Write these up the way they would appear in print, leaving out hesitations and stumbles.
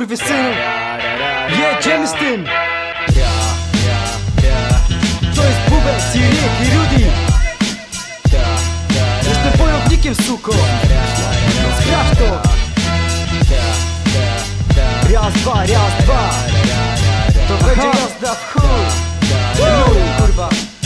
skurwysynu. Jedziemy z tym. To jest Bubes i Rick i Rudy. Jestem wojownikiem, suko. Sprawdź to. Raz, dwa. To będzie jazda w chuj. Kurwa.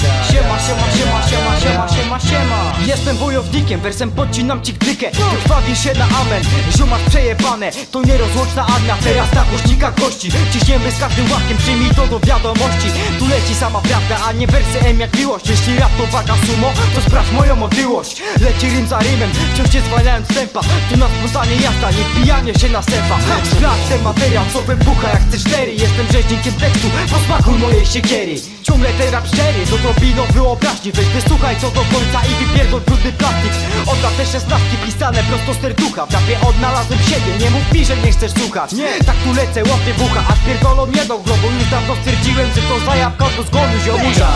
Siema. Jestem wojownikiem, wersem podcinam ci gdykę. Ty krwawisz się na amen, ziomasz przejebane. To nierozłączna armia, teraz na głośnika gości. Ciśniemy z każdym łakiem, przyjmij to do wiadomości. Tu leci sama prawda, a nie wersy M jak miłość. Jeśli rap to waga sumo, to sprawdź moją otyłość. Leci rym za rymem, wciąż nie zwalniając tempa. Tu na spontanie jazda, nie wbijanie się na sępa. Sprawdź ten materiał, co wybucha jak C4. Jestem rzeźnikiem tekstu, posmakuj mojej siekiery. Ciągle ten rap szczery, to drobino wyobraźni. Weź wysłuchaj co do końca i wypierdol brudny plastik. Odda te 16 pisane prosto z serducha. W rapie odnalazłem siebie, nie mów mi, że nie chcesz słuchać. Nie, tak tu lecę, łapię w ucha, aż pierdolą mnie do globu. Już dawno stwierdziłem, że to zajawka do zgonu ziomusza.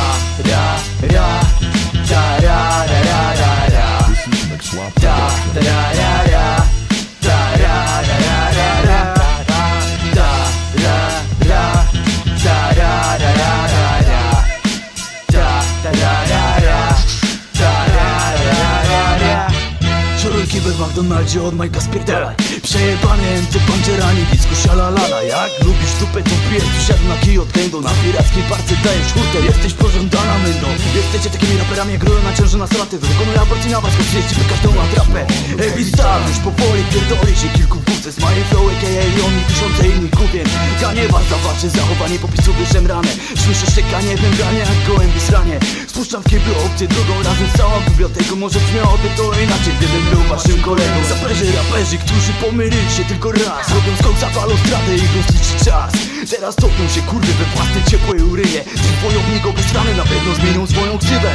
Kibel w McDonaldzie od Majka spierdalaj. Przejebany MC Panczerani, disco sialalala. Jak lubisz dupę to pijesz, przysiadł na kij od kędą. Na pirackiej parce dajesz hurtę, jesteś pożądana mędą. Jesteście takimi raperami jak grują na ciąży na straty. Wykonuję aborcji na was, kosztujecie by każdą atrapę. Heavy Star, już powoli pierdoli się kilku w górce. Z moim flow a.k.a. on i tysiące innych gubien. Ganie was za wasze zachowanie, popisu wyszemrane. Słyszę szczekanie, węgranie jak gołębi sranie. Spuszczam w kiblu opcję drugą razem z całą biblioteką. Może brzmiałoby to inaczej, gdybym był waszym kolegą. Saperzy, raperzy, którzy pomylili się tylko raz. Robią skok za balustradę i rozliczy czas. Teraz topią się kurwy we własnej ciepłej urynie. Ten wojownik obesrany na pewno zmienią swoją ksywę.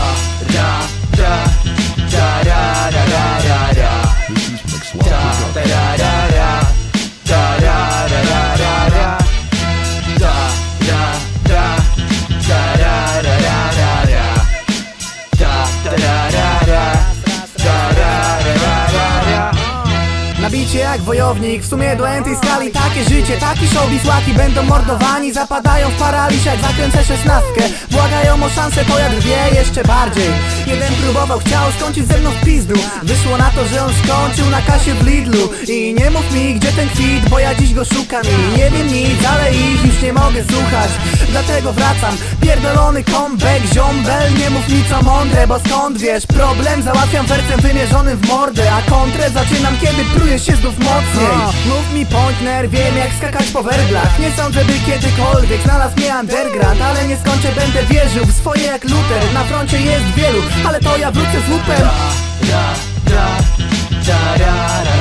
Nabicie jak wojownik, w sumie do entej skali. Takie życie, taki showbiz, łaki będą mordowani. Zapadają w paraliż jak zakręcę 16. Błagają o szansę, to ja drwię jeszcze bardziej. Jeden próbował, chciał skończyć ze mną w pizdu. Wyszło na to, że on skończył na kasie w Lidlu. I nie mów mi, gdzie ten kwit, bo ja dziś go szukam. I nie wiem nic, ale ich już nie mogę słuchać. Dlatego wracam, pierdolony comeback, ziombel. Nie mów mi co mądre, bo skąd wiesz? Problem załatwiam wersem wymierzonym w mordę. A kontrę zaczynam, kiedy pruje się znów mocniej. Mów mi pointner, wiem jak skakać po werblach. Nie sądzę, by kiedykolwiek znalazł mnie underground. Ale nie skończę, będę wierzył w swoje jak Luther. Na froncie jest wielu, ale to ja wrócę z łupem.